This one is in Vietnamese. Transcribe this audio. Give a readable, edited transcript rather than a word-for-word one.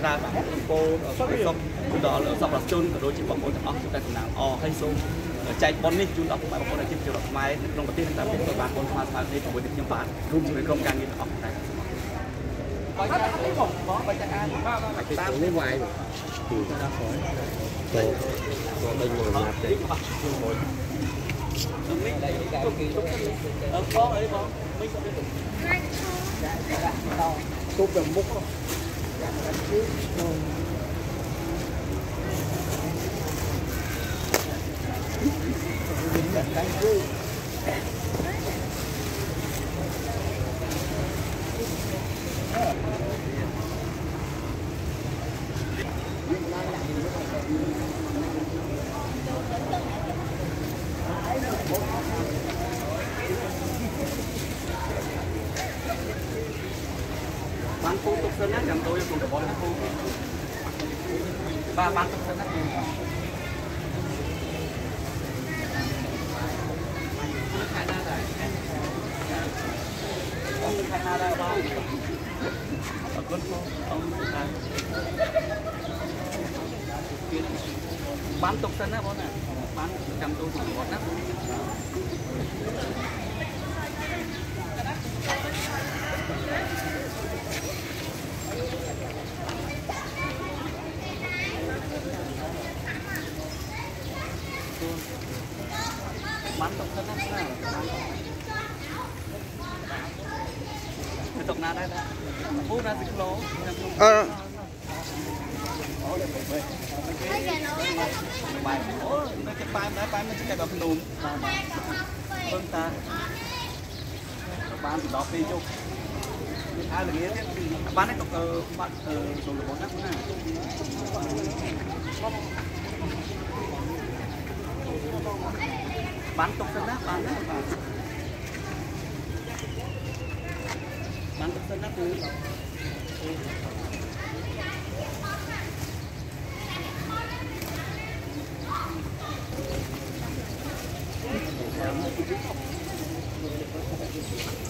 ra bằng cô xong từ đó là xong là chôn cả đôi chỉ bằng một tấm óc chúng ta làm hay số chạy bón đi chúng ta cũng phải có đại chiều đọc mai trong bát tiên ta biết các bạn con hoa sáng đi với những bạn rung với công càng như óc này có chắc ăn ta lấy ngoài thì ta khỏi có đây ngồi mặt đấy có ấy có mấy cục đồng múc không bán phố tục sơn á nhằm tôi cùng cả bọn phố ba bán tục sơn á khai ra rồi ông khai ra đâu đâu ở con phố ông bán tục sơn á bọn này bán cầm tôi cùng bọn á bán tục thân á tục nào đây phút ra xích lố bài nó cái bài nó chỉ cái đập nùm vâng ta bán từ đó đi chung ai là nghĩa bán cái tục bạn rồi là món nắp nữa bán tục sơn á bán tục sơn á từ